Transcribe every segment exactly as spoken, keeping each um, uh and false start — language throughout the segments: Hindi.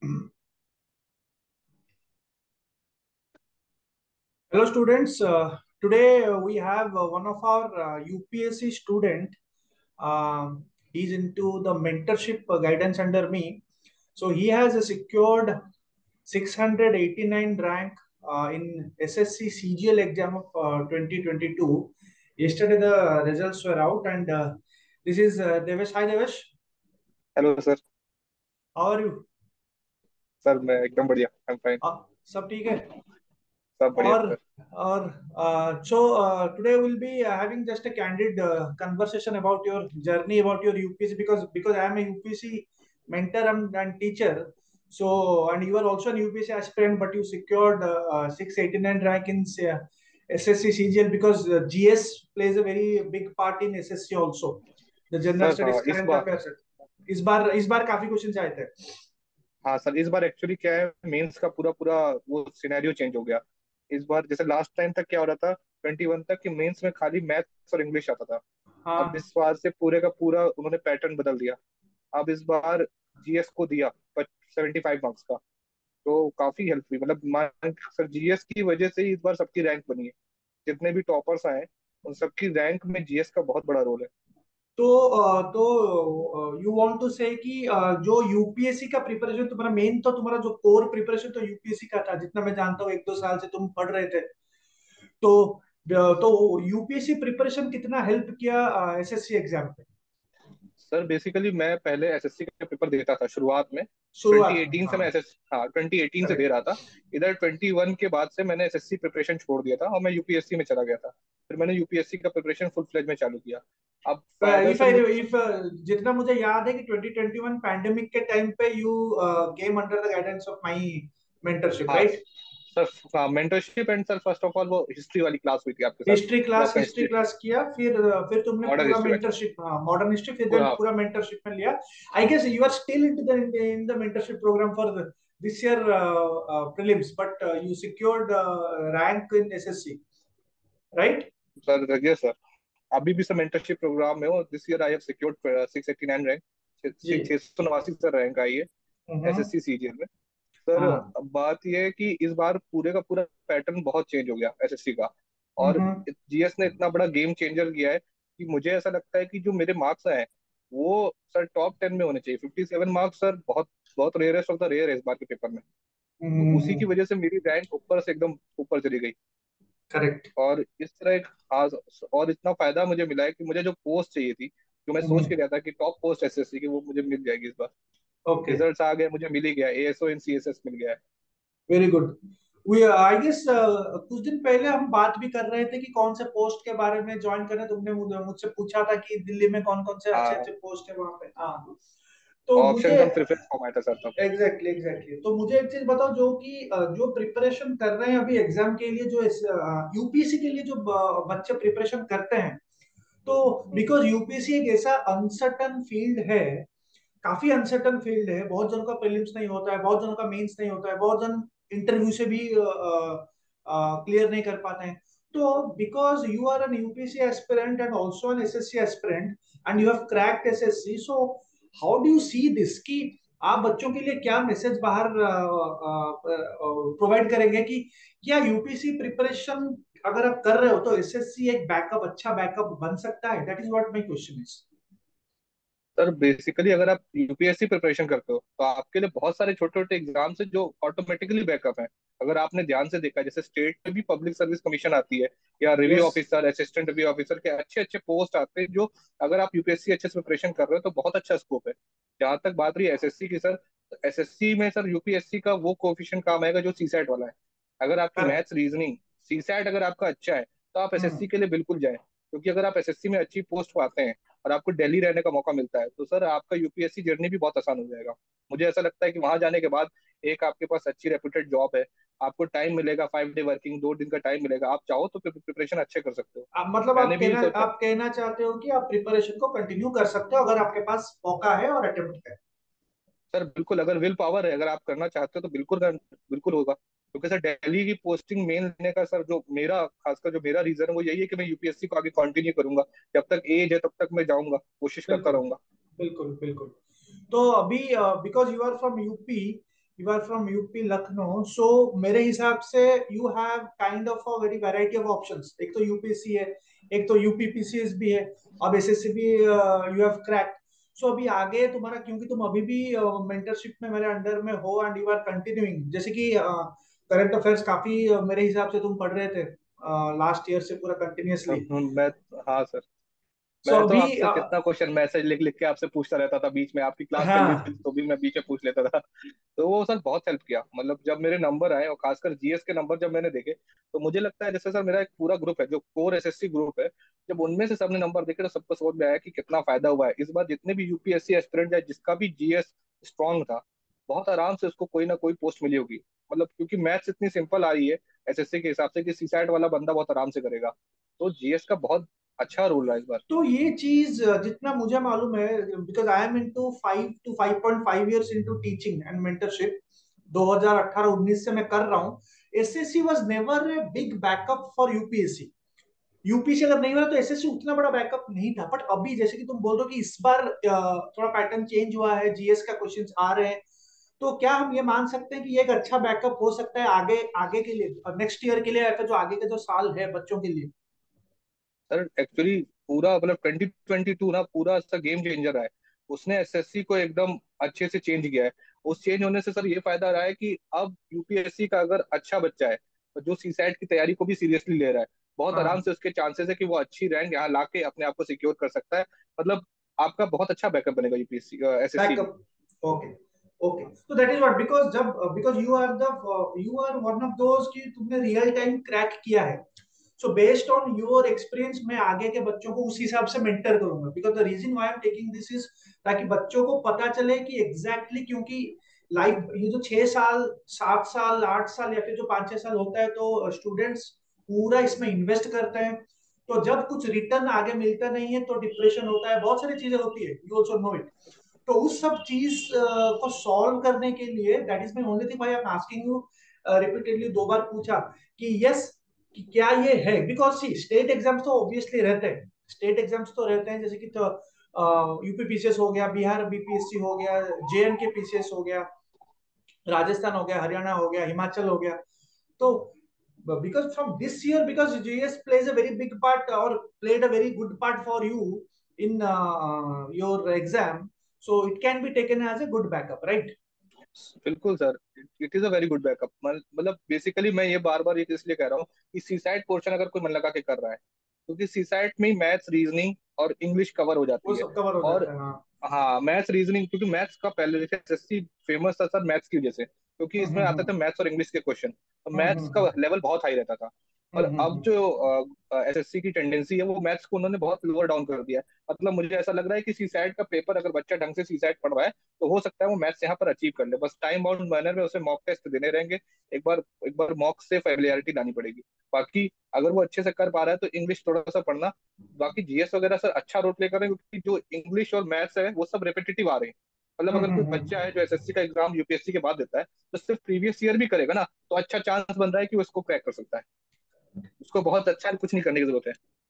Hello, students. Uh, today uh, we have uh, one of our uh, U P S C student. Um he's into the mentorship uh, guidance under me. So he has uh, secured six hundred eighty-nine rank uh, in S S C C G L exam of uh, twenty twenty-two. Yesterday the results were out, and uh, this is uh, Devesh. Hi, Devesh. Hello sir. How are you? Sir मैं एकदम बढ़िया, आई एम फाइन। Uh, सब ठीक है? सब बढ़िया Or sir. or uh, so uh, today we'll be uh, having just a candid uh, conversation about your journey, about your U P S C, because because I am a U P S C mentor and, and teacher. So, and you are also an U P S C aspirant, but you secured uh, uh, six eighty-nine rank in uh, S S C C G L, because uh, G S plays a very big part in S S C also. The General sir Studies हाँ, इस current बार affairs. इस बार इस बार काफी क्वेश्चन आए थे। हाँ सर, इस बार एक्चुअली क्या है, मेंस का पूरा पूरा वो सिनेरियो चेंज हो गया। इस बार जैसे लास्ट टाइम तक क्या हो रहा था, ट्वेंटी वन तक कि मेंस में खाली मैथ्स और इंग्लिश आता था। अब हाँ। इस बार से पूरे का पूरा उन्होंने पैटर्न बदल दिया। अब इस बार जीएस को दिया सेवेंटी फाइव मार्क्स का। तो काफी हेल्प हुई, मतलब मान सर जीएस की वजह से ही इस बार सबकी रैंक बनी है। जितने भी टॉपर्स आए उन सबकी रैंक में जीएस का बहुत बड़ा रोल है। तो अ, तो यू वांट टू से कि अ, जो यू पी एस सी का प्रिपरेशन तुम्हारा मेन, तो तुम्हारा जो कोर प्रिपरेशन तो यू पी एस सी का था, जितना मैं जानता हूँ एक दो साल से तुम पढ़ रहे थे। तो अ, तो U P S C preparation कितना हेल्प किया एस एस सी एग्जाम पे? सर बेसिकली मैं पहले एसएससी का पेपर देता था शुरुआत में। शुरुआत में, ट्वेंटी एटीन से हाँ। मैं एसएस हाँ ट्वेंटी एटीन से दे करेक्ट। रहा था। इधर ट्वेंटी वन के बाद से मैंने एसएससी प्रिपरेशन छोड़ दिया था और मैं यूपीएससी में चला गया था। फिर मैंने यूपीएससी का प्रिपरेशन फुल फ्लेज में चालू किया। अब फायदा इफ सर आई ये। इफ जितना मुझे याद है कि ट्वेंटी ट्वेंटी वन पैंडेमिक के टाइम पे you came under the guidance of my mentorship, हाँ राइट? सर, हाँ mentorship and sir first of all वो हिस्ट्री वाली क्लास हुई थी आपके साथ। हिस्ट्री वो क्लास आपका हिस्ट्री हिस्ट्री, क्लास किया, फिर फिर तुमने मॉडर्न पूरा हिस्ट्री वाली मेंटरशिप, हाँ, मॉडर्न हिस्ट्री, फिर देन पूरा। पूरा मेंटरशिप में लिया। I guess you are still in the in the mentorship program for this year prelims, but you secured rank in S S C, right? Sir रजिए सर, अभी भी सर मेंटरशिप प्रोग्राम में हो। This year I have secured six eighty nine rank. जी। छह सौ नवासी सर रैंक आई है हम्म। एसएससी सीजीएल में। सर हाँ। अब बात यह है कि इस बार पूरे का पूरा पैटर्न बहुत चेंज हो गया एसएससी का। और हम्म। जीएस ने इतना बड़ा गेम चेंजर किया है कि मुझे ऐसा लगता है कि जो मेरे मार्क्स आए हैं वो सर टॉप टेन में होने चाहिए। फिफ्टी सेवन मार्क्स सर बहुत बहुत रेयरेस्ट ऑफ द रेयर है इस बार के पेपर में। तो उसी की हम्म। वजह से मेरी रैंक ऊपर से एकदम ऊपर चली गई। करेक्ट। और इस तरह एक खास और इतना फायदा मुझे मिला है कि मुझे जो पोस्ट चाहिए थी, जो मैं सोच के गया था कि टॉप पोस्ट एसएससी की, वो मुझे मिल जाएगी इस बार। ओके। रिजल्ट्स आ गए, मुझे मिल ही गया, एएसओ इन सीएसएस मिल गया है। Very good. We I guess कुछ दिन पहले हम बात भी कर रहे थे कि कौन से पोस्ट के बारे में ज्वाइन करना। तुमने मुझे- मुझसे पूछा था कि दिल्ली में कौन कौन से अच्छे हाँ, अच्छे पोस्ट है वहां पे, हाँ। तो ऑप्शन मुझे कम प्रेफरेंस फॉर्म आया था सर तब। एग्जैक्टली एग्जैक्टली तो मुझे एक चीज बताओ, जो कि अ, जो प्रिपरेशन कर रहे हैं अभी एग्जाम के लिए, जो यू पी एस सी के लिए जो ब- बच्चे प्रिपरेशन करते हैं, तो हम्म, because U P S C एक ऐसा अनसर्टन फील्ड है, काफी अनसर्टन फील्ड है। बहुत जनों का प्रीलिम्स नहीं होता है, बहुत जनों का मेंस नहीं होता है, बहुत जन इंटरव्यू से भी क्लियर नहीं कर पाते हैं। तो because you are an U P S C aspirant and also an S S C aspirant, and you have cracked S S C, so how do you see this, कि आप बच्चों के लिए क्या मैसेज बाहर प्रोवाइड करेंगे कि क्या U P S C preparation अगर आप कर रहे हो तो एस एस सी एक बैकअप, अच्छा बैकअप बन सकता है? That is what my question is. Sir basically अगर आप यूपीएससी प्रिपरेशन करते हो तो आपके लिए बहुत सारे छोटे छोटे एग्जाम्स हैं जो ऑटोमेटिकली बैकअप हैं। अगर आपने ध्यान से देखा, जैसे स्टेट में भी पब्लिक सर्विस कमीशन आती है, या review yes. Officer, assistant review officer के अच्छे अच्छे पोस्ट आते हैं, जो अगर आप यूपीएससी अच्छे से प्रिपरेशन कर रहे हो तो बहुत अच्छा स्कोप है। जहां तक बात रही एसएससी की सर, एसएससी में सर यूपीएससी का वो कोफिशिएंट काम आएगा जो सीसैट वाला है। अगर आपकी करेक्ट। मैथ्स रीजनिंग सीसैट अगर आपका अच्छा है तो आप हम्म। एसएससी के लिए बिल्कुल जाएं, क्योंकि अगर आप एसएससी में अच्छी पोस्ट पाते हैं और आपको दिल्ली रहने का मौका मिलता है तो सर आपका यूपीएससी जर्नी भी बहुत आसान हो जाएगा। मुझे ऐसा लगता है कि वहां जाने के बाद एक आपके पास अच्छी रेपुटेड जॉब है, आपको टाइम मिलेगा, फाइव डे वर्किंग, दो दिन का टाइम मिलेगा, आप चाहो तो प्रिपरेशन अच्छे कर सकते हो। आप मतलब आप मैंने भी कहना सर, आप कहना चाहते हो कि आप प्रिपरेशन को कंटिन्यू कर सकते हो अगर आपके पास मौका है और अटेम्प्ट है? सर बिल्कुल अगर विल पावर है, अगर आप करना चाहते हो तो बिल्कुल कर- बिल्कुल होगा। क्योंकि सर दिल्ली की पोस्टिंग मेन लेने का सर जो मेरा खासकर जो मेरा रीजन है वो यही है कि मैं यूपीएससी को आगे कंटिन्यू करूंगा। जब तक एज है तब तक मैं जाऊंगा, कोशिश करता बिल्कुल रहूंगा। बिल्कुल बिल्कुल। तो अभी because you are from U P, you are from UP Lucknow, so मेरे हिसाब से you have kind of a very variety of options. एक तो यूपीएससी है, एक तो यूपीपीसीएस भी है, अब एसएससी भी यू हैव क्रैक्ड। सो अभी आगे तुम्हारा, क्योंकि तुम अभी भी मेंटरशिप में मेरे अंडर में हो एंड यू आर कंटिन्यूइंग, जैसे कि करंट अफेयर्स काफी uh, मेरे हिसाब से तुम पढ़ रहे थे लास्ट ईयर से पूरा कंटिन्यूअसली। अब मैं, हाँ सर, सो मैं तो अभी आपसे uh, कितना क्वेश्चन मैसेज लिख लिख के आपसे पूछता रहता था बीच में, आपकी क्लास चल रही थी हाँ। तो भी मैं बीच में पूछ लेता था। तो वो सर बहुत हेल्प किया, मतलब जब मेरे नंबर आए और खासकर जीएस के नंबर जब मैंने देखे, तो मुझे लगता है जैसे सर मेरा एक पूरा ग्रुप है जो कोर एसएससी ग्रुप है, जब उनमें से सबने नंबर देखे तो सबको समझ में आया कि कितना फायदा हुआ है इस बार। जितने भी यूपीएससी एस्पिरेंट है जिसका भी जीएस स्ट्रांग था, बहुत आराम से उसको कोई ना कोई पोस्ट मिली होगी। मतलब क्योंकि मैथ्स इतनी सिंपल आ रही है एसएससी के हिसाब से कि सीसैट वाला बंदा बहुत आराम से करेगा। तो जीएस का बहुत अच्छा रोल रहा है इस बार। तो ये चीज अ, जितना मुझे मालूम है, because I am into five two five point five years into teaching and mentorship, दो हज़ार अठारह-उन्नीस से मैं कर रहा हूँ। SSC was never a big backup for UPSC. UPSC अगर नहीं हो रहा तो एसएससी उतना बड़ा बैकअप नहीं था, बट अभी जैसे कि तुम बोल रहे हो कि इस बार अ, थोड़ा पैटर्न चेंज हुआ है, जीएस का क्वेश्चंस आ रहे हैं, तो क्या हम ये मान सकते हैं कि ये एक अच्छा बैकअप हो सकता है आगे आगे के लिए, नेक्स्ट ईयर के लिए, या फिर जो आगे के जो साल है बच्चों के लिए? सर एक्चुअली पूरा मतलब ट्वेंटी ट्वेंटी टू ना पूरा सा गेम चेंजर है। उसने एसएससी को एकदम अच्छे से चेंज किया है। उस चेंज होने से सर ये फायदा रहा है कि अब यूपीएससी का अगर अच्छा बच्चा है तो जो सीसैट की तैयारी को भी सीरियसली ले रहा है, बहुत आराम हाँ। से उसके चांसेस है कि वो अच्छी रैंक यहाँ ला के अपने आप को सिक्योर कर सकता है। मतलब आपका बहुत अच्छा बैकअप बनेगा यूपीएससी एसएससी में। Backup. Okay. Okay. So that is what, because जब because you are the uh, you are one of those कि तुमने रियल टाइम क्रैक किया है। So based on your experience मैं आगे के बच्चों को उस हिसाब से मेंटर करूंगा, because the reason why I am taking this is ताकि बच्चों को पता चले कि एग्जैक्टली exactly, क्योंकि लाइफ ये जो छह साल, सात साल, आठ साल या फिर जो पांच छह साल होता है, तो स्टूडेंट्स पूरा इसमें इन्वेस्ट करते हैं। तो जब कुछ रिटर्न आगे मिलता नहीं है तो डिप्रेशन होता है, बहुत सारी चीजें होती है, यू ऑल्सो नो इट। तो उस सब चीज को सॉल्व करने के लिए, that is my only thing, भाई I am asking you repeatedly, दो बार पूछा कि यस, कि क्या ये है, बिकॉज सी स्टेट एग्जाम्स तो ऑब्वियसली रहते हैं, स्टेट एग्जाम्स तो रहते हैं, जैसे कि तो यूपी पीसीएस हो गया, बिहार बीपीएससी हो गया, जेएंड के पीसीएस हो गया, राजस्थान हो गया, हरियाणा हो गया, हिमाचल हो गया। तो because from this year, because G S plays a very big part or played a very good part for you in uh, your exam, so it can be taken as a good backup, right? बिल्कुल sir, it is a very good backup. मतलब बेसिकली मैं ये बार बार ये इसलिए कह रहा हूँ कि सीसाइट पोर्शन अगर कोई मन लगा के कर रहा है, क्योंकि सीसाइट में मैथ्स, रीजनिंग और इंग्लिश कवर हो वो जाती है। सब कवर हो और जाता है, हाँ। हाँ, मैथ्स रीजनिंग, क्योंकि मैथ्स का पहले जैसे एसएससी फेमस था सर मैथ्स की वजह से, क्योंकि हम्म इसमें हम्म आते थे हम्म मैथ्स और इंग्लिश के क्वेश्चन, तो हम्म मैथ्स हम्म का लेवल बहुत हाई रहता था। और हम्म हम्म अब हम्म। जो एसएससी की टेंडेंसी है वो मैथ्स को उन्होंने बहुत लोअर डाउन कर दिया है। मतलब मुझे ऐसा लग रहा है कि सीसैट का पेपर अगर बच्चा ढंग से सीसैट पढ़ रहा है तो हो सकता है वो मैथ्स यहाँ पर अचीव कर ले, बस टाइम बाउंड मैनर में उसे मॉक टेस्ट देने रहेंगे। एक बार एक बार मॉक से फेमिलियरिटी लानी पड़ेगी। बाकी अगर वो अच्छे से कर पा रहा है तो इंग्लिश थोड़ा सा पढ़ना। बाकी जीएस वगैरह सर अच्छा रोल प्ले कर रहे हैं, क्योंकि जो इंग्लिश और मैथ्स है वो सब रिपीटेटिव आ रहे हैं। मतलब हम्म, अगर कोई हम्म, बच्चा हम्म। है जो एसएससी का एग्जाम यूपीएससी के बाद देता है तो सिर्फ प्रीवियस ईयर भी करेगा ना, तो अच्छा चांस बन रहा है कि वो इसको क्रैक कर सकता है। उसको बहुत अच्छा कुछ नहीं करने की जरूरत है।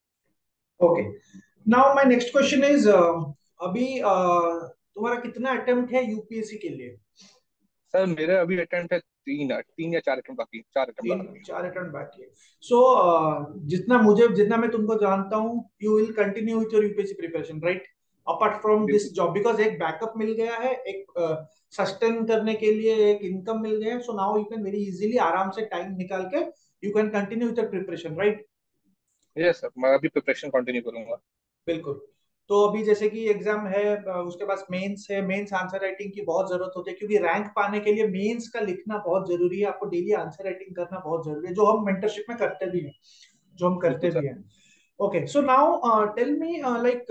Okay, now my next question is, अभी uh, तुम्हारा कितना अटेम्प्ट है यूपीएससी के लिए? सर मेरे अभी अटेम्प्ट है तीन तीन या चार अटेम्प्ट बाकी, चार अटेम्प्ट तीन बाकी है। चार अटेम्प्ट बाकी है। सो जितना मुझे जितना मैं तुमको जानता हूँ, you will continue with your UPSC preparation, right? Apart from this बिल्कुल जॉब, बिकॉज एक बैकअप मिल गया है, एक सस्टेन करने के लिए एक इनकम मिल गया है, so now you can very easily आराम से टाइम निकाल के you can continue with your preparation, right? Yes sir, मैं अभी प्रिपरेशन कंटिन्यू करूंगा। बिल्कुल। तो अभी जैसे कि एग्जाम है, अ, उसके पास मेंस है, मेंस आंसर राइटिंग की बहुत जरूरत होती है, क्योंकि रैंक पाने के लिए मेंस का लिखना बहुत जरूरी है, आपको डेली आंसर राइटिंग करना बहुत जरूरी है, जो हम मेंटरशिप में करते भी हैं, जो हम बिल्कुल करते सर। भी हैं। Okay, so now tell me, like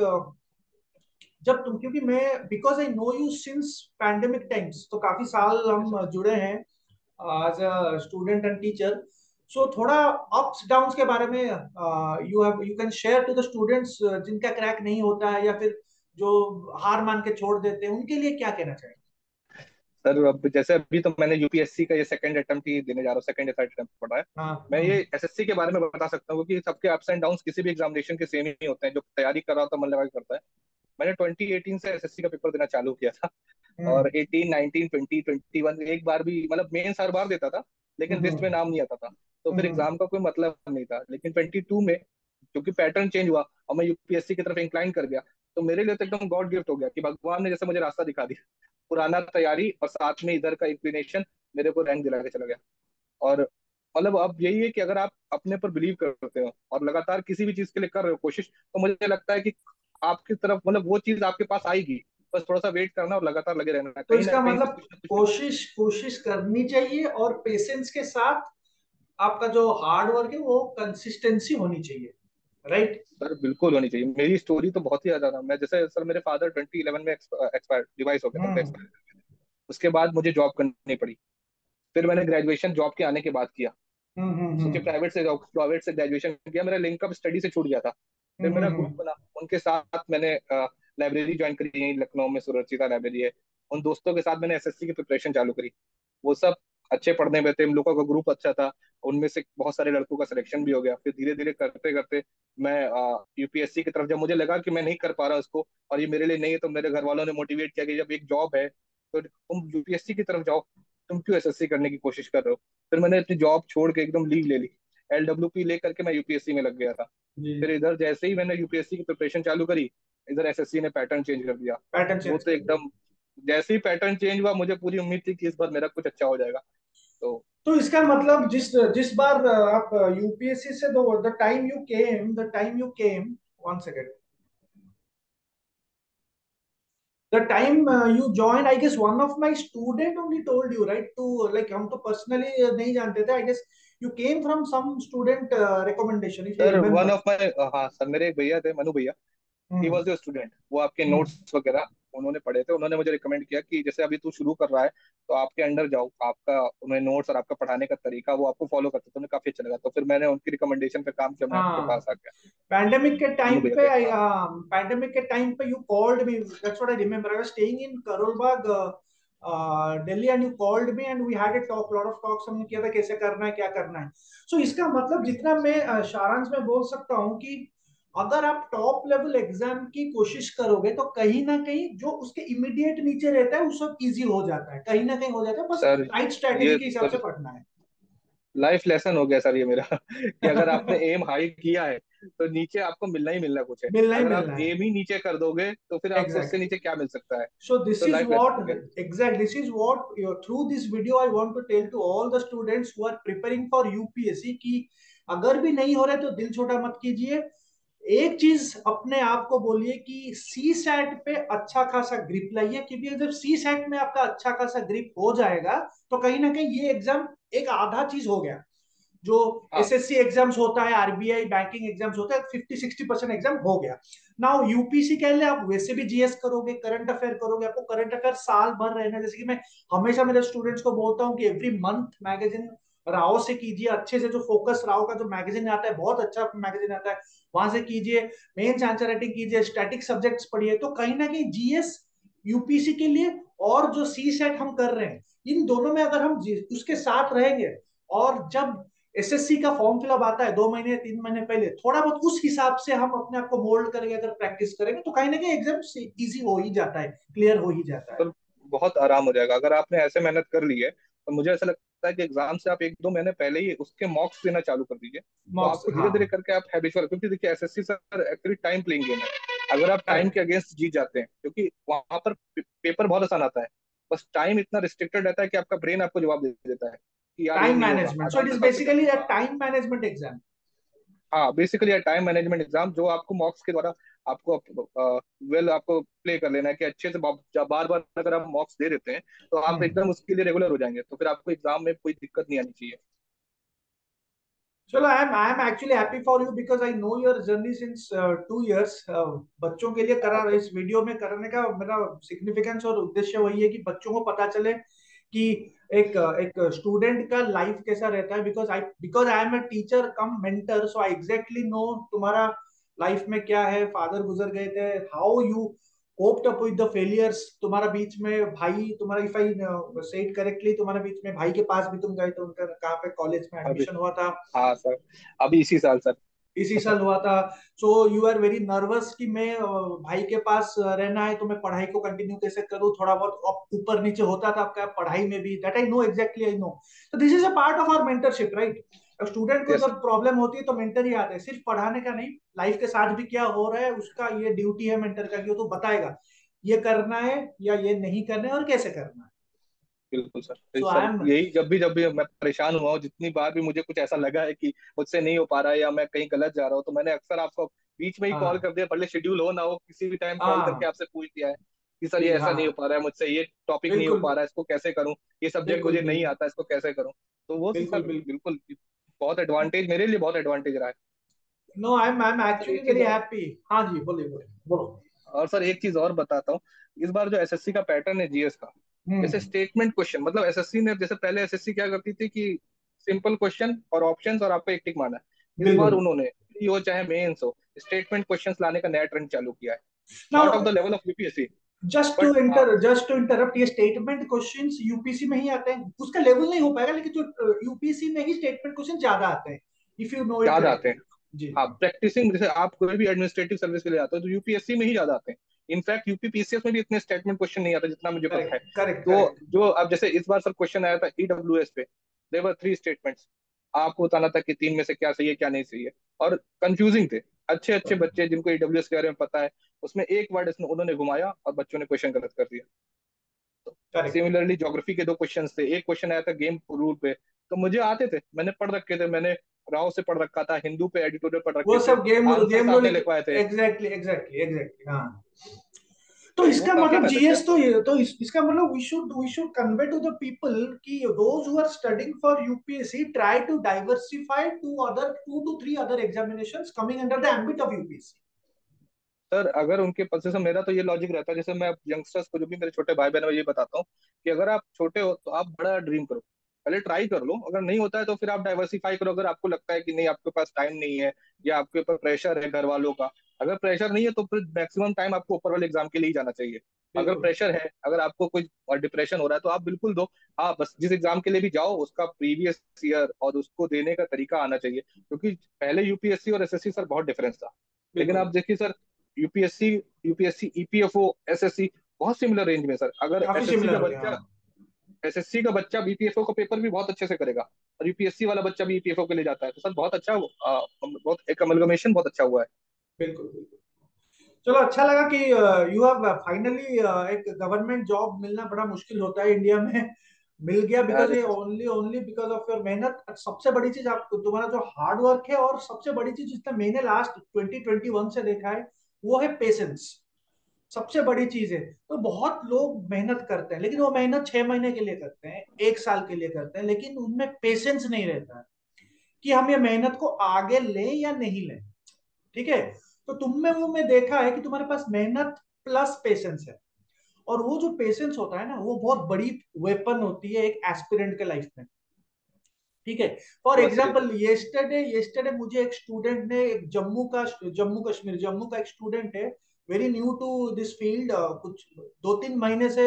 जब तुम, क्योंकि मैं because I know you since pandemic times, तो काफी साल यस हम सर। uh, जुड़े हैं as a student and teacher. So थोड़ा अप्स डाउन्स के बारे में you have you can share to the students जिनका क्रैक नहीं होता है, या फिर जो हार मान के छोड़ देते हैं, उनके लिए क्या कहना चाहिए? सर अब जैसे अभी तो मैंने यूपीएससी का ये सेकंड अटेम्प्ट ही देने जा रहा हूँ, सेकंड या थर्ड अटेम्प्ट पढ़ा है। हाँ। मैं ये हम्म एसएससी के बारे में बता सकता हूँ, क्योंकि सबके अप्स एंड डाउन्स किसी भी एग्जामिनेशन के सेम ही होते हैं, जो तैयारी कर रहा होता है मन लगा के करता है। मैंने ट्वेंटी एटीन से एसएससी का पेपर देना चालू किया था। हम्म और eighteen, nineteen, twenty, twenty one एक बार भी, मतलब मेंस हर बार देता था, लेकिन लिस्ट में हम्म नाम नहीं आता था। तो फिर हम्म एग्जाम का कोई मतलब नहीं था। लेकिन ट्वेंटी टू में क्योंकि पैटर्न चेंज हुआ और मैं यूपीएससी की तरफ इंक्लाइन कर गया, तो मेरे लिए तो एकदम गॉड गिफ्ट हो गया कि भगवान ने जैसे मुझे रास्ता दिखा दिया। पुराना तैयारी और साथ में इधर का इंक्लिनेशन मेरे को रैंक दिला के चला गया। और मतलब अब यही है कि अगर आप अपने पर बिलीव करते हो और लगातार किसी भी चीज के लिए कर रहे हो कोशिश, तो मुझे लगता है कि आपकी तरफ मतलब वो चीज आपके पास आएगी। बस थोड़ा सा वेट करना और लगातार लगे रहना, तो कहीं ना इसका कहीं से मतलब कुछ ना कुछ मिलेगा। कोशिश कोशिश करनी चाहिए, और पेशेंस के साथ आपका जो हार्ड वर्क है वो कंसिस्टेंसी होनी चाहिए, राइट। सर बिल्कुल होनी चाहिए। मेरी स्टोरी तो बहुत ही ज्यादा ना, मैं जैसे सर मेरे फादर ट्वेंटी इलेवन में एक्सपायर डिवाइस हो गया था, उनका हम्म एक्सपायर। उसके बाद मुझे जॉब करनी पड़ी। फिर मैंने ग्रेजुएशन जॉब के आने के बाद किया। हम्म हम्म सोचिए, हम्म प्राइवेट से प्राइवेट से ग्रेजुएशन किया, मेरा लिंक अप स्टडी से छूट गया था। फिर हम्म मेरा हम्म, ग्रुप हम्म। बना, उनके साथ मैंने लाइब्रेरी ज्वाइन करी, यहीं लखनऊ में सुरक्षिता लाइब्रेरी है। उन दोस्तों के साथ मैंने एसएससी की प्रिपरेशन चालू करी। वो सब अच्छे पढ़ने में थे, हम लोगों का ग्रुप अच्छा था। उनमें से बहुत सारे लड़कों का सिलेक्शन भी हो गया। फिर धीरे धीरे करते करते मैं यूपीएससी की तरफ, जब मुझे लगा कि मैं नहीं कर पा रहा उसको और ये मेरे लिए नहीं है, तो मेरे घर वालों ने मोटिवेट किया कि जब एक जॉब है तो तुम यूपीएससी की तरफ जाओ, तुम क्यों एसएससी करने की कोशिश कर रहे हो। फिर मैंने अपनी जॉब छोड़ के एकदम लीव ले ली, एलडब्ल्यूपी ले करके मैं यूपीएससी में लग गया था। जी। फिर इधर जैसे ही मैंने यूपीएससी की प्रिपरेशन चालू करी, इधर एसएससी ने पैटर्न चेंज कर दिया। पैटर्न वो चेंज तो कर दिया। एकदम, जैसे ही पैटर्न चेंज हुआ, मुझे पूरी उम्मीद थी कि इस बार मेरा कुछ अच्छा हो जाएगा। तो तो इसका मतलब जिस जिस बार आप यूपीएससी से, दो the time you came the time you came one second, the time uh, you joined, I guess one of my student only told you, right, to like हम तो personally uh, नहीं जानते थे, I guess you came from some student uh, recommendation if I sir one remember. Of my, हाँ सर, मेरे एक भैया थे, मनु भैया। ही हम्म वॉज योर स्टूडेंट। वो आपके हम्म नोट्स वगैरह उन्होंने पढ़े थे। उन्होंने मुझे रिकमेंड किया कि जैसे अभी तू शुरू कर रहा है, तो आपके अंडर जाओ। आपका उन्हें नोट्स और आपका पढ़ाने का तरीका वो आपको फॉलो करते थे, उन्हें काफी अच्छा लगा। तो फिर मैंने उनकी रिकमेंडेशन पे काम किया, मैं आपके हाँ, पास आ गया। पैंडेमिक के मनु टाइम भैया पे, थे, हाँ। पैंडेमिक के टाइम पे you called me, that's what I remember, I was staying in Karol Bagh Delhi, and you called me and we had a talk, lot of talks हमने किया था कैसे करना है क्या करना है। सो so, इसका मतलब जितना मैं uh, सारांश में बोल सकता हूँ कि अगर आप टॉप लेवल एग्जाम की कोशिश करोगे तो कहीं ना कहीं जो उसके इमीडिएट नीचे रहता है वो सब इजी हो जाता है, कहीं ना कहीं हो जाता है, बस सर राइट स्ट्रेटेजी ये के हिसाब तो से पढ़ना है। लाइफ लेसन हो गया सर ये मेरा कि अगर आपने एम हाई किया है, तो नीचे आपको मिलना ही मिलना कुछ है। मिलना ही अगर आप मिलना है। एम ही नीचे कर दोगे, तो फिर आपको उससे एग्जैक्टली। नीचे क्या मिल सकता है। So this तो is लाइफ लेसन what, हो गया। exactly, this is what you know, through this video I want to tell to all the students who are preparing for U P S C कि अगर भी नहीं हो रहा है तो दिल छोटा मत कीजिए। एक चीज अपने आप को बोलिए कि सी सैट पे अच्छा खासा ग्रिप लाइए, क्योंकि जब सी सैट में आपका अच्छा खासा ग्रिप हो जाएगा तो कहीं ना कहीं ये एग्जाम एक आधा चीज हो गया। जो हाँ एसएससी एग्जाम्स होता है, आरबीआई बैंकिंग एग्जाम्स होता है, फिफ्टी सिक्सटी परसेंट एग्जाम हो गया। नाउ यूपीसी कह ले, आप वैसे भी जीएस करोगे, करंट अफेयर करोगे, आपको करंट अफेयर साल भर रहना है। जैसे कि मैं हमेशा मेरे स्टूडेंट्स को बोलता हूँ कि एवरी मंथ मैगजीन राव से कीजिए, अच्छे से, जो फोकस राव का जो मैगजीन आता है बहुत अच्छा मैगजीन आता है, वहां से कीजिए। मेंस आंसर राइटिंग कीजिए, स्टैटिक सब्जेक्ट्स पढ़िए, तो कहीं ना कहीं जीएस यूपीसी के लिए और जो सी सेट हम कर रहे हैं, इन दोनों में अगर हम उसके साथ रहेंगे, और जब एसएससी का फॉर्म फिलअप आता है दो महीने तीन महीने पहले, थोड़ा बहुत उस हिसाब से हम अपने आप को मोल्ड करेंगे, अगर प्रैक्टिस करेंगे तो कहीं ना कहीं एग्जाम इजी हो ही जाता है, क्लियर हो ही जाता है। सर, बहुत आराम हो जाएगा अगर आपने ऐसे मेहनत कर ली है। तो मुझे ऐसा लगता है कि एग्जाम से आप एक दो महीने पहले ही उसके मॉक्स देना चालू कर दीजिए। तो मॉक्स, आपको धीरे हाँ। धीरे करके आप हैबिचुअल, क्योंकि देखिए SSC sir actually time playing game है। अगर आप टाइम करेक्ट। के अगेंस्ट जीत जाते हैं, क्योंकि वहां पर पेपर बहुत आसान आता है, बस टाइम इतना रिस्ट्रिक्टेड रहता है कि आपका ब्रेन आपको जवाब दे देता है कि यार ये टाइम नहीं होगा, मैनेजमेंट, सो आधा इट इज घंटा और फिर बेसिकली अ हाँ। Time management exam. हाँ बेसिकली टाइम मैनेजमेंट एग्जाम, जो आपको मॉक्स के द्वारा आपको वेल आपको प्ले कर लेना है कि अच्छे से बार बार अगर आप मॉक्स दे देते हैं, तो आप हम्म। एकदम उसके लिए रेगुलर हो जाएंगे। तो फिर आपको एग्जाम में कोई दिक्कत नहीं आनी चाहिए। चलो, I am I am actually happy for you because I know your journey since two years. बच्चों के लिए करा, हाँ सर। इस वीडियो में करने का मेरा सिग्निफिकेंस और उद्देश्य वही है कि बच्चों को पता चले कि एक एक स्टूडेंट का लाइफ कैसा रहता है, because I because I am a teacher cum mentor, so I exactly know तुम्हारा लाइफ में क्या है, फादर गुजर गए थे, how you coped up with the failures, तुम्हारा बीच में भाई, तुम्हारा इफ आई से इट करेक्टली, तुम्हारा बीच में भाई के पास भी तुम गए थे, उनका कहाँ पे कॉलेज में अभी, एडमिशन हुआ था। हाँ सर, अभी इसी साल सर। इसी साल हुआ था। So you are very nervous कि मैं अ, भाई के पास रहना है तो मैं पढ़ाई को कंटिन्यू कैसे करूँ, थोड़ा बहुत अप- ऊपर नीचे होता था आपका पढ़ाई में भी, that I know, exactly I know. तो this is a part of our mentorship, right? Student को यस जब प्रॉब्लम होती है तो मेंटर ही आता है, सिर्फ पढ़ाने का नहीं, लाइफ के साथ भी क्या हो रहा है उसका ये ड्यूटी है मेंटर का, कि वो तो बताएगा ये करना है या ये नहीं करना है और कैसे करना है। बिल्कुल सर। तो सो आई सर एम। यही जब भी जब भी मैं परेशान हुआ हूँ, जितनी बार भी मुझे कुछ ऐसा लगा है कि मुझसे नहीं हो पा रहा है या मैं कहीं गलत जा रहा हूँ, तो मैंने अक्सर आपको बीच में ही कॉल हाँ कर दिया, भले शेड्यूल हो ना हो, किसी भी टाइम कॉल करके हाँ आपसे पूछ दिया है कि सर ये कि ऐसा नहीं हो हाँ, पा रहा है मुझसे, ये टॉपिक नहीं हो बिल्कुल पा रहा है, इसको कैसे करूँ, ये सब्जेक्ट बिल्कुल मुझे नहीं बिल्कुल आता, इसको कैसे करूँ। तो वो तो बिल्कुल सर बिल्कुल। बिल्कुल बहुत एडवांटेज, मेरे लिए बहुत एडवांटेज रहा है। No, I am I am sir actually एक चीज वेरी और हैप्पी। हाँ जी, बोलिए बोलिए, बोलो। और सर एक चीज और बताता हूँ। इस बार जो एसएससी का पैटर्न है जीएस का, जैसे हम्म। स्टेटमेंट क्वेश्चन, मतलब एसएससी ने, जैसे पहले एसएससी क्या करती थी कि सिंपल क्वेश्चन और ऑप्शंस और आपको एक टिक मारना है, इस बार बिल्कुल। उन्होंने प्री हो चाहे मेंस हो, स्टेटमेंट क्वेश्चंस लाने का नया ट्रेंड चालू किया है। Not of now the level of UPSC, just to but हाँ, इंटर जस्ट टू इंटरप्ट, ये स्टेटमेंट क्वेश्चंस यूपीसी में ही आते हैं, उसका लेवल नहीं हो पाएगा, लेकिन जो यूपीसी में ही स्टेटमेंट क्वेश्चन ज्यादा आते हैं, इफ यू नो इट ज्यादा आते हैं। करेक्टली। जी हाँ, जी। प्रैक्टिसिंग जैसे आप कोई भी एडमिनिस्ट्रेटिव सर्विस के लिए जाते हो तो यूपीएससी में ही ज्यादा आते हैं। इनफैक्ट यूपी पीसीएस में भी इतने स्टेटमेंट क्वेश्चन नहीं आते जितना मुझे पता है। करेक्ट करेक्ट तो करेक्ट। जो अब जैसे इस बार सर क्वेश्चन आया था ईडब्ल्यूएस पे, देवर थ्री स्टेटमेंट्स, आपको बताना था कि तीन में से क्या सही है क्या नहीं सही है, और कंफ्यूजिंग थे। अच्छे अच्छे बच्चे जिनको ईडब्ल्यूएस के बारे में पता है, उसमें एक वर्ड इसने उन्होंने घुमाया और बच्चों ने क्वेश्चन गलत कर दिया। करेक्ट। सिमिलरली ज्योग्राफी के दो क्वेश्चन थे, एक क्वेश्चन आया था गेम रूल पे, तो मुझे आते थे, मैंने पढ़ रखे थे, मैंने राव से पढ़ रखा था, हिंदू पे एडिटोरियल पढ़ रखे वो थे, सब गेम आंसर्स गेम आपने रूल। लिखवाए थे। एग्जैक्टली एग्जैक्टली एग्जैक्टली, हाँ। तो तो वो इसका काफी मतलब मैटर किया। जीएस तो ये तो इस, इसका मतलब we should we should convey to the people कि those who are studying for UPSC try to diversify to other to to three other examinations coming under the ambit of UPSC. Sir अगर उनके पास, जैसे मेरा तो ये लॉजिक रहता है, जैसे मैं यंगस्टर्स को, जो भी मेरे छोटे भाई बहन है, मैं ये बताता हूँ कि अगर आप छोटे हो तो आप बड़ा ड्रीम करो, पहले ट्राई कर लो, अगर नहीं होता है तो फिर आप डाइवर्सिफाई करो। अगर आपको लगता है कि नहीं, आपके पास टाइम नहीं है या आपके ऊपर प्रेशर है घर वालों का, अगर प्रेशर नहीं है तो फिर मैक्सिमम टाइम आपको ऊपर वाले एग्जाम के लिए ही जाना चाहिए। अगर बिल्कुल प्रेशर है, अगर आपको कोई डिप्रेशन हो रहा है, तो आप बिल्कुल दो। हाँ, बस जिस एग्जाम के लिए भी जाओ उसका प्रीवियस ईयर और उसको देने का तरीका आना चाहिए, क्योंकि पहले यूपीएससी और एसएससी सर बहुत डिफरेंस था। लेकिन बिल्कुल। आप देखिए sir, UPSC UPSC EPFO SSC बहुत सिमिलर रेंज में सर। अगर काफी एसएससी का सिमिलर हो गया, बच्चा हाँ। एसएससी का बच्चा बीपीएफओ का पेपर भी बहुत अच्छे से करेगा, और यूपीएससी वाला बच्चा भी ईपीएफओ के लिए जाता है, तो सर बहुत अच्छा, आ, बहुत एक अमलगमेशन बहुत अच्छा हुआ है। बिल्कुल बिल्कुल। चलो, अच्छा लगा कि यू हैव फाइनली एक गवर्नमेंट जॉब मिलना बड़ा मुश्किल होता है इंडिया में, मिल गया, बिकॉज अरे ये sir, only only because of your मेहनत। सबसे बड़ी चीज आप तुम्हारा जो हार्ड वर्क है, और सबसे बड़ी चीज जितना मैंने लास्ट ट्वेंटी ट्वेंटी वन से देखा है वो है पेशेंस। सबसे बड़ी चीज है। तो बहुत लोग मेहनत करते हैं, लेकिन वो मेहनत छह महीने के लिए करते हैं, एक साल के लिए करते हैं, लेकिन उनमें पेशेंस नहीं रहता है कि हम ये मेहनत को आगे लें या नहीं लें। ठीक है। तो तुम में वो मैं देखा है कि तुम्हारे पास मेहनत प्लस पेशेंस है, और वो जो पेशेंस होता है ना, वो बहुत बड़ी वेपन होती है एक एस्पिरेंट के लाइफ में। ठीक है। फॉर बहुत सही एग्जाम्पल, बात। येस्टरडे येस्टरडे मुझे एक स्टूडेंट ने, एक जम्मू का जम्मू कश्मीर जम्मू का एक स्टूडेंट है, very new to this field, कुछ दो तीन महीने से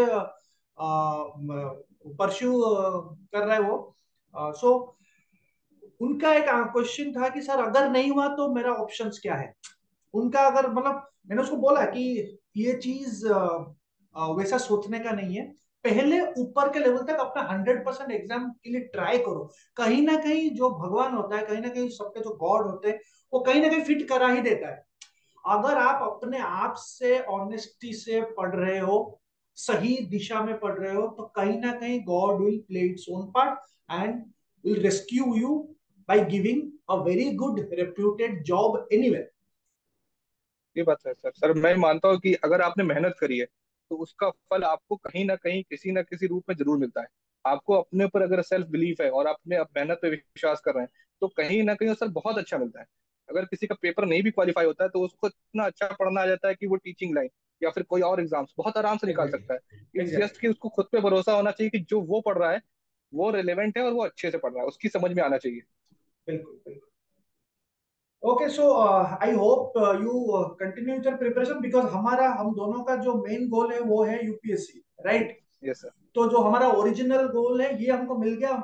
परस्यू कर रहा है वो। सो उनका एक क्वेश्चन था कि सर अगर नहीं हुआ तो मेरा ऑप्शंस क्या है। उनका अगर मतलब, मैंने उसको बोला कि ये चीज अ, अ, वैसा सोचने का नहीं है, पहले ऊपर के लेवल तक अपना हंड्रेड परसेंट एग्जाम के लिए ट्राई करो। कहीं ना कहीं जो भगवान होता है, कहीं ना कहीं सबके जो गॉड होते हैं, वो कहीं ना कहीं फिट करा ही देता है। अगर आप अपने आप से ऑनेस्टी से पढ़ रहे हो, सही दिशा में पढ़ रहे हो, तो कहीं ना कहीं God will play its own part and will rescue you by giving a very good reputed job anywhere. ये बात है सर। सर मैं मानता हूँ कि अगर आपने मेहनत करी है तो उसका फल आपको कहीं ना कहीं किसी ना किसी रूप में जरूर मिलता है। आपको अपने ऊपर अगर सेल्फ बिलीफ है और आपने अब मेहनत पे विश्वास कर रहे हैं, तो कहीं ना कहीं सर बहुत अच्छा मिलता है। अगर किसी का पेपर नहीं भी क्वालिफाई होता है तो उसको इतना अच्छा पढ़ना आ जाता है कि वो टीचिंग लाइन या फिर कोई और एग्जाम्स बहुत आराम से निकाल सकता है। एग्जैक्टली इट्स जस्ट कि एग्जैक्टली। उसको खुद पे भरोसा होना चाहिए कि जो वो पढ़ रहा है वो रिलेवेंट है और वो अच्छे से पढ़ रहा है, उसकी समझ में आना चाहिए। बिल्कुल बिल्कुल। Okay, so I hope you continue your preparation, because हमारा हम दोनों का जो मेन गोल है वो है यूपीएससी, राइट? Yes sir. तो जो हमारा ओरिजिनल गोल है ये हमको मिल गया।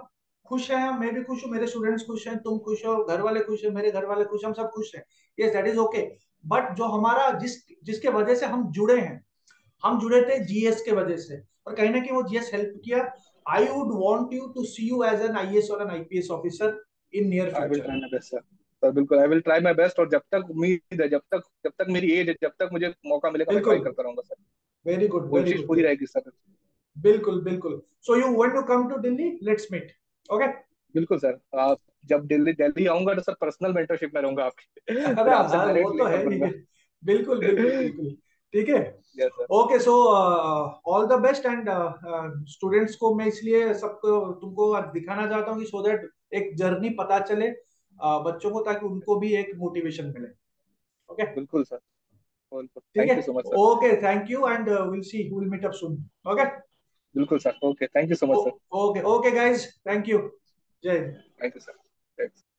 खुश हैं हम, मैं भी खुश हूँ, मेरे स्टूडेंट्स खुश हैं, तुम खुश हो, घर वाले खुश हैं, मेरे घर वाले खुश हैं, हम सब खुश हैं। Yes, that is okay. But जो हमारा जिस जिसके वजह से हम जुड़े हैं, हम जुड़े थे जीएस के वजह से, और कहीं ना कहीं वो जीएस हेल्प किया। I would want you to see you as an IAS और an IPS officer in near I will future. Try my best sir. Sir बिल्कुल, I will try my best, और जब तक उम्मीद है, जब तक जब तक मेरी एज है, जब तक मुझे मौका मिलेगा, मैं ट्राई बिल्कुल। करता रहूंगा सर। वेरी गुड, वेरी कोशिश गुड, पूरी वेरी, रहेगी सर। बिल्कुल बिल्कुल। So you want to come to Delhi, let's meet. Okay. बिल्कुल सर, आप जब दिल्ली दिल्ली आऊंगा तो सर पर्सनल मेंटरशिप में रहूंगा आपकी। अरे फिर आपसे हाँ, वो डायरेक्टली तो लेकर है पढ़ूंगा। ही। बिल्कुल बिल्कुल बिल्कुल। ठीक है। Yes sir. Okay, so all the best. And students को मैं इसलिए सबको तुमको आज दिखाना चाहता हूँ कि सो दैट एक जर्नी पता चले uh, बच्चों को, ताकि उनको भी एक मोटिवेशन मिले। ओके। बिल्कुल सर। बिल्कुल, ठीक है। Thank you so much sir. Okay, thank you, and will see, will meet up soon. Okay. बिल्कुल sir, okay, thank you so much sir. Okay okay guys, thank you. जय हिंद। Thank you sir.